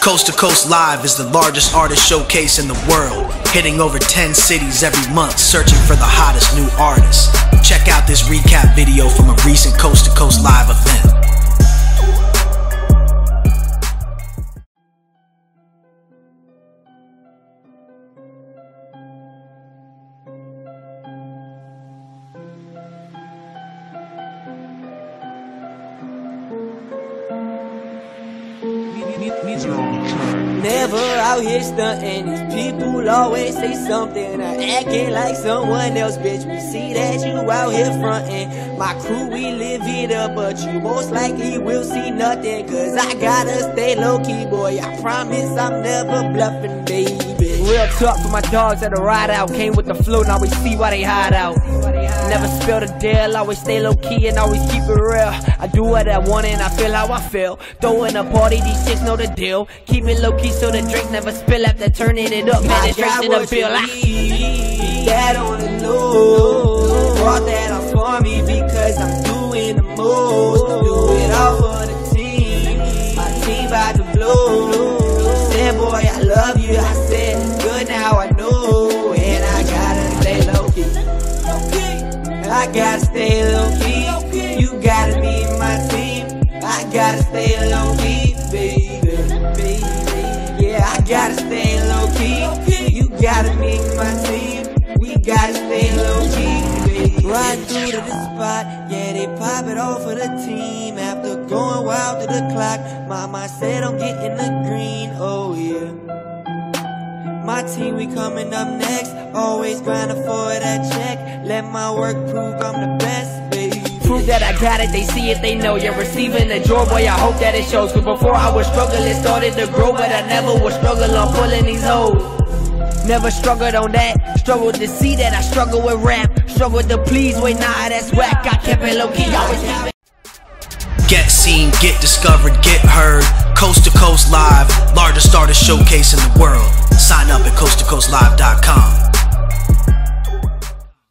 Coast to Coast Live is the largest artist showcase in the world, hitting over 10 cities every month, searching for the hottest new artists. Check out this recap video from a recent Coast to Coast Live event. Never out here stunting. These people always say something, acting like someone else. Bitch, we see that you out here frontin'. My crew, we live it up, but you most likely will see nothing. Cause I gotta stay low-key, boy. I promise I'm never bluffing, baby. Real talk for my dogs that ride out. Came with the flow, now we see why they hide out. Never spill the deal, always stay low-key and always keep it real. I do what I want and I feel how I feel. Throwing a party, these chicks know the deal. Keep it low-key so the drink never spill after turning it up. Man, it's straight to the bill. That on the low. Brought that off for me because I'm doing the most. Do it all for the team. My team about to blow. Said, boy, I love you. I said, it's good now, I know. And I gotta stay low-key. I gotta stay low-key. You gotta be my team. I gotta stay low-key, baby. Yeah, I gotta stay low-key. You gotta be my team. We gotta stay low-key, baby. Riding through to the spot, yeah, they pop it off for the team. After going wild to the clock, mama said I'm getting the green, oh yeah. My team, we coming up next. Always grinding for that check. Let my work prove I'm the best, baby. Prove that I got it, they see it, they know. You're receiving the joy, boy, I hope that it shows. Cause before I was struggling, started to grow. But I never was struggling on pulling these hoes. Never struggled on that. Struggled to see that I struggle with rap. Struggled to please, wait, nah, that's whack. I kept it low-key, always kept it. Get seen, get discovered, get heard. Coast to Coast Live, largest artist showcase in the world. Sign up at coasttocoastlive.com.